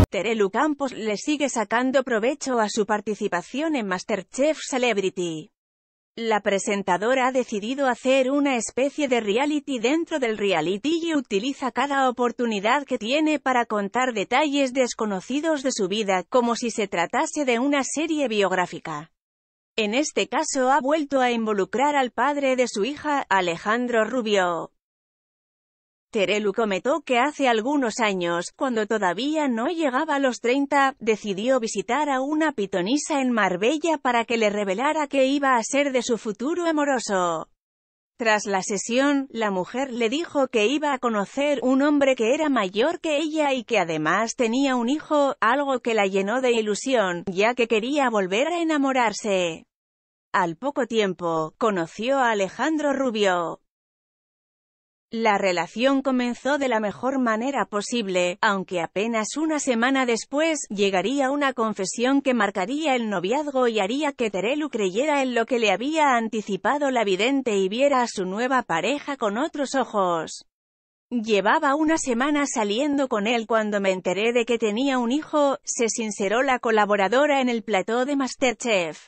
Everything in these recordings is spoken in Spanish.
Terelu Campos le sigue sacando provecho a su participación en MasterChef Celebrity. La presentadora ha decidido hacer una especie de reality dentro del reality y utiliza cada oportunidad que tiene para contar detalles desconocidos de su vida, como si se tratase de una serie biográfica. En este caso ha vuelto a involucrar al padre de su hija, Alejandro Rubio. Terelu comentó que hace algunos años, cuando todavía no llegaba a los 30, decidió visitar a una pitonisa en Marbella para que le revelara qué iba a ser de su futuro amoroso. Tras la sesión, la mujer le dijo que iba a conocer un hombre que era mayor que ella y que además tenía un hijo, algo que la llenó de ilusión, ya que quería volver a enamorarse. Al poco tiempo, conoció a Alejandro Rubio. La relación comenzó de la mejor manera posible, aunque apenas una semana después, llegaría una confesión que marcaría el noviazgo y haría que Terelu creyera en lo que le había anticipado la vidente y viera a su nueva pareja con otros ojos. Llevaba una semana saliendo con él cuando me enteré de que tenía un hijo, se sinceró la colaboradora en el plató de MasterChef.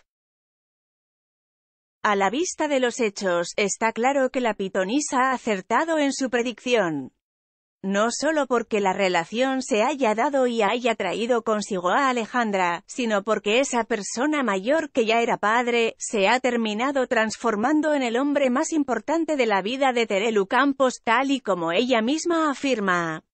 A la vista de los hechos, está claro que la pitonisa ha acertado en su predicción. No solo porque la relación se haya dado y haya traído consigo a Alejandra, sino porque esa persona mayor que ya era padre, se ha terminado transformando en el hombre más importante de la vida de Terelu Campos, tal y como ella misma afirma.